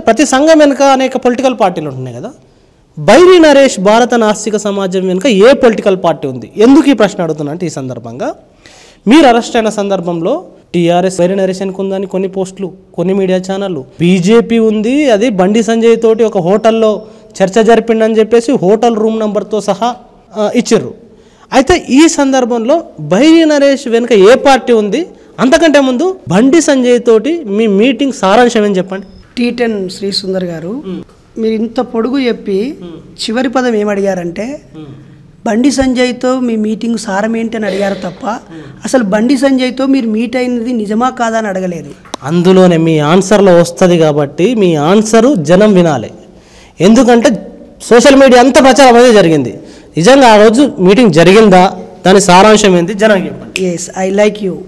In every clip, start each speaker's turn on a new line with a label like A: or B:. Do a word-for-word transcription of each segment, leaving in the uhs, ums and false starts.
A: ప్రతి సంఘం వెనుక అనేక పొలిటికల్ పార్టీలు ఉంటున్నాయి కదా. బైరి నరేష్ భారత నాస్తిక సమాజం వెనుక ఏ పొలిటికల్ పార్టీ ఉంది? ఎందుకు ఈ ప్రశ్న అడుగుతున్నా అంటే, ఈ సందర్భంగా మీరు అరెస్ట్ అయిన సందర్భంలో టీఆర్ఎస్ బైరి నరేష్ అనుకు ఉందని కొన్ని పోస్టులు, కొన్ని మీడియా ఛానళ్ళు, బీజేపీ ఉంది, అది బండి సంజయ్ తోటి ఒక హోటల్లో చర్చ జరిపిండని చెప్పేసి హోటల్ రూమ్ నెంబర్తో సహా ఇచ్చిర్రు. అయితే ఈ సందర్భంలో బైరి నరేష్ వెనుక ఏ పార్టీ ఉంది? అంతకంటే ముందు బండి సంజయ్ తోటి మీ మీటింగ్ సారాంశం ఏం చెప్పండి.
B: టీ టెన్ శ్రీ సుందర్ గారు, మీరు ఇంత పొడుగు చెప్పి చివరి పదం ఏమడిగారంటే బండి సంజయ్తో మీ మీటింగ్ సారం ఏంటి అని అడిగారు తప్ప అసలు బండి సంజయ్తో మీరు మీట్ అయినది నిజమా కాదా అని అడగలేదు.
A: అందులోనే మీ ఆన్సర్లో వస్తుంది కాబట్టి మీ ఆన్సరు జనం వినాలి. ఎందుకంటే సోషల్ మీడియా అంతా ప్రచారం అనేది జరిగింది. నిజంగా ఆ రోజు మీటింగ్ జరిగిందా, దాని సారాంశం ఏంటి జనం చెప్పండి.
B: Yes, I like you.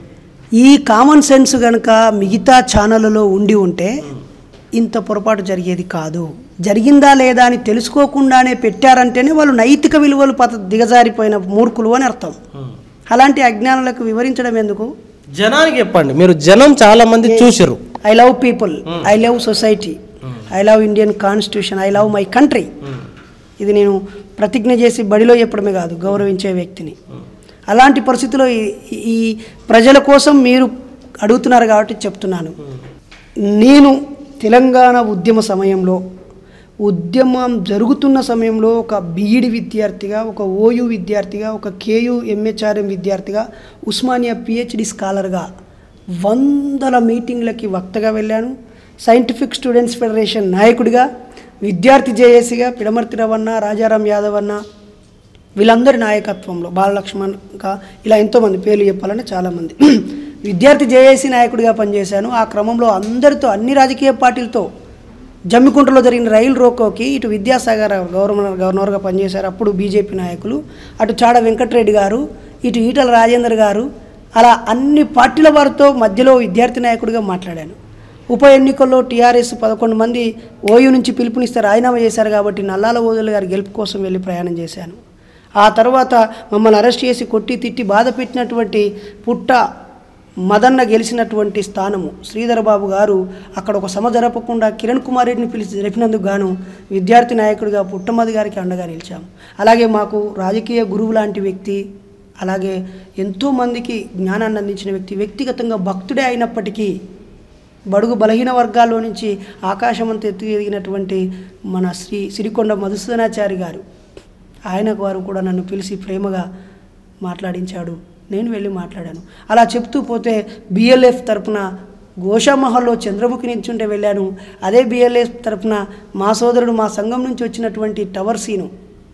B: ఈ కామన్ సెన్స్ కనుక మిగతా ఛానళ్ళలో ఉండి ఉంటే ఇంత పొరపాటు జరిగేది కాదు. జరిగిందా లేదా అని తెలుసుకోకుండానే పెట్టారంటేనే వాళ్ళు నైతిక విలువలు పత దిగజారిపోయిన మూర్ఖులు అని అర్థం. అలాంటి అజ్ఞానులకు వివరించడం ఎందుకు?
A: జనానికి చెప్పండి. మీరు జనం చాలా మంది చూసారు.
B: I love people, I love society, I love Indian constitution, I love my country. ఇది నేను ప్రతిజ్ఞ చేసి బడిలో చెప్పడమే కాదు, గౌరవించే వ్యక్తిని. అలాంటి పరిస్థితిలో ఈ ప్రజల కోసం మీరు అడుగుతున్నారు కాబట్టి చెప్తున్నాను. నేను తెలంగాణ ఉద్యమ సమయంలో, ఉద్యమం జరుగుతున్న సమయంలో ఒక బీఈడి విద్యార్థిగా, ఒక ఓయూ విద్యార్థిగా, ఒక కేయూ ఎంహెచ్ఆర్ఎం విద్యార్థిగా, ఉస్మానియా పిహెచ్డి స్కాలర్గా వందల మీటింగ్లకి వక్తగా వెళ్ళాను. సైంటిఫిక్ స్టూడెంట్స్ ఫెడరేషన్ నాయకుడిగా, విద్యార్థి జేఏసీగా పిడమర్తి రవణ, రాజారాం యాదవ్ అన్న, వీళ్ళందరి నాయకత్వంలో బాలలక్ష్మణ్గా ఇలా ఎంతోమంది పేర్లు చెప్పాలంటే చాలామంది విద్యార్థి జేఏసీ నాయకుడిగా పనిచేశాను. ఆ క్రమంలో అందరితో, అన్ని రాజకీయ పార్టీలతో జమ్మికుంటలో జరిగిన రైలు రోకోకి ఇటు విద్యాసాగర్ గవర్నర్ గవర్నర్గా పనిచేశారు అప్పుడు బీజేపీ నాయకులు, అటు చాడ వెంకటరెడ్డి గారు, ఇటు ఈటల రాజేందర్ గారు, అలా అన్ని పార్టీల వారితో మధ్యలో విద్యార్థి నాయకుడిగా మాట్లాడాను. ఉప ఎన్నికల్లో టీఆర్ఎస్ పదకొండు మంది ఓయూ నుంచి పిలుపునిస్తే రాజీనామా చేశారు కాబట్టి నల్లాల ఓదల గారి గెలుపు కోసం వెళ్ళి ప్రయాణం చేశాను. ఆ తర్వాత మమ్మల్ని అరెస్ట్ చేసి కొట్టి తిట్టి బాధ పెట్టినటువంటి పుట్ట మదన్న గెలిచినటువంటి స్థానము శ్రీధరబాబు గారు అక్కడ ఒక సమ జరపకుండా కిరణ్ కుమార్ రెడ్డిని పిలిచి జరిపినందుకు గాను విద్యార్థి నాయకుడిగా పుట్టమది గారికి అండగా నిలిచాము. అలాగే మాకు రాజకీయ గురువు లాంటి వ్యక్తి, అలాగే ఎంతోమందికి జ్ఞానాన్ని అందించిన వ్యక్తి, వ్యక్తిగతంగా భక్తుడే అయినప్పటికీ బడుగు బలహీన వర్గాల్లో నుంచి ఆకాశమంతా ఎత్తు ఎదిగినటువంటి మన శ్రీ సిరికొండ మధుసూదనాచారి గారు, ఆయనకు వారు కూడా నన్ను పిలిచి ప్రేమగా మాట్లాడించాడు. నేను వెళ్ళి మాట్లాడాను. అలా చెప్తూ పోతే బిఎల్ఎఫ్ తరపున గోషామహల్లో చంద్రముఖి నిల్చుంటే వెళ్ళాను. అదే బిఎల్ఎఫ్ తరపున మా సోదరుడు మా సంఘం నుంచి వచ్చినటువంటి టవర్ సీను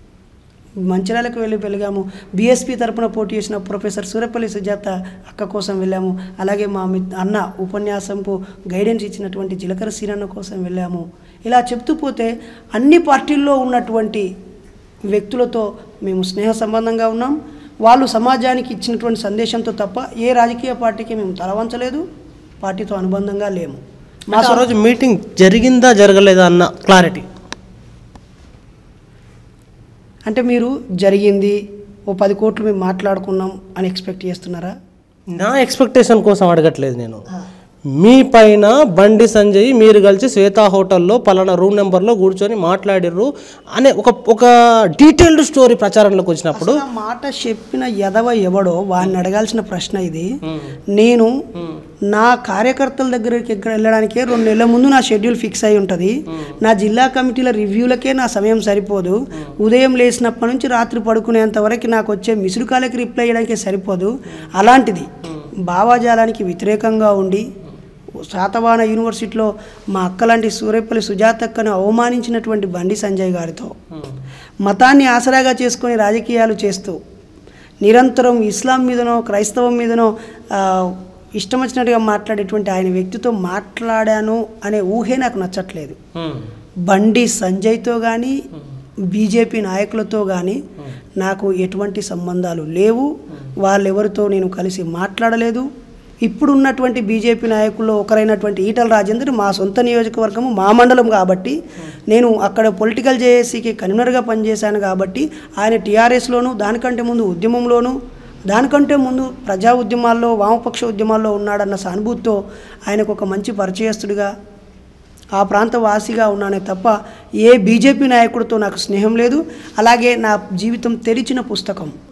B: మంచిర్యాలకు వెళ్ళి వెలిగాము. బీఎస్పీ తరపున పోటీ చేసిన ప్రొఫెసర్ సూరపల్లి సుజాత అక్క కోసం వెళ్ళాము. అలాగే మా అన్న ఉపన్యాసంకు గైడెన్స్ ఇచ్చినటువంటి జిలకర సీనన్న కోసం వెళ్ళాము. ఇలా చెప్తూ పోతే అన్ని పార్టీల్లో ఉన్నటువంటి వ్యక్తులతో మేము స్నేహ సంబంధంగా ఉన్నాం. వాళ్ళు సమాజానికి ఇచ్చినటువంటి సందేశంతో తప్ప ఏ రాజకీయ పార్టీకి మేము తలవంచలేదు, పార్టీతో అనుబంధంగా లేము.
A: మా రోజు మీటింగ్ జరిగిందా జరగలేదా అన్న క్లారిటీ
B: అంటే మీరు జరిగింది ఓ పది కోట్లు మేము మాట్లాడుకున్నాం అని ఎక్స్పెక్ట్ చేస్తున్నారా?
A: నా ఎక్స్పెక్టేషన్ కోసం అడగట్లేదు నేను. మీ పైన బండి సంజయ్ మీరు కలిసి శ్వేతా హోటల్లో పలానా రూమ్ నెంబర్లో కూర్చొని మాట్లాడిర్రు అనే ఒక ఒక డీటెయిల్డ్ స్టోరీ ప్రచారంలోకి వచ్చినప్పుడు
B: మాట చెప్పిన ఎదవ ఎవడో వాడిని అడగాల్సిన ప్రశ్న ఇది. నేను నా కార్యకర్తల దగ్గరికి ఎక్కడ వెళ్ళడానికే రెండు నెలల ముందు నా షెడ్యూల్ ఫిక్స్ అయి ఉంటుంది. నా జిల్లా కమిటీల రివ్యూలకే నా సమయం సరిపోదు. ఉదయం లేచినప్పటి నుంచి రాత్రి పడుకునేంత వరకు నాకు వచ్చే మిస్డ్ కాల్కి రిప్లై చేయడానికే సరిపోదు. అలాంటిది భావాజాలానికి వ్యతిరేకంగా ఉండి శాతవాహన యూనివర్సిటీలో మా అక్కలాంటి సూరేపల్లి సుజాతక్కను అవమానించినటువంటి బండి సంజయ్ గారితో మతాన్ని ఆసరాగా చేసుకొని రాజకీయాలు చేస్తూ నిరంతరం ఇస్లాం మీదనో క్రైస్తవం మీదనో ఇష్టం వచ్చినట్టుగా మాట్లాడేటువంటి ఆయన వ్యక్తితో మాట్లాడాను అనే ఊహే నాకు నచ్చట్లేదు. బండి సంజయ్తో కానీ బీజేపీ నాయకులతో కానీ నాకు ఎటువంటి సంబంధాలు లేవు. వాళ్ళెవరితో నేను కలిసి మాట్లాడలేదు. ఇప్పుడున్నటువంటి బీజేపీ నాయకుల్లో ఒకరైనటువంటి ఈటల రాజేందర్ మా సొంత నియోజకవర్గము, మా మండలం కాబట్టి నేను అక్కడ పొలిటికల్ జేఏసీకి కన్వీనర్గా పనిచేశాను కాబట్టి ఆయన టీఆర్ఎస్లోను దానికంటే ముందు ఉద్యమంలోను దానికంటే ముందు ప్రజా ఉద్యమాల్లో వామపక్ష ఉద్యమాల్లో ఉన్నాడన్న సానుభూతితో ఆయనకు ఒక మంచి పరిచయస్తుడిగా ఆ ప్రాంత వాసిగా ఉన్నానే తప్ప ఏ బీజేపీ నాయకుడితో నాకు స్నేహం లేదు. అలాగే నా జీవితం తెరిచిన పుస్తకం.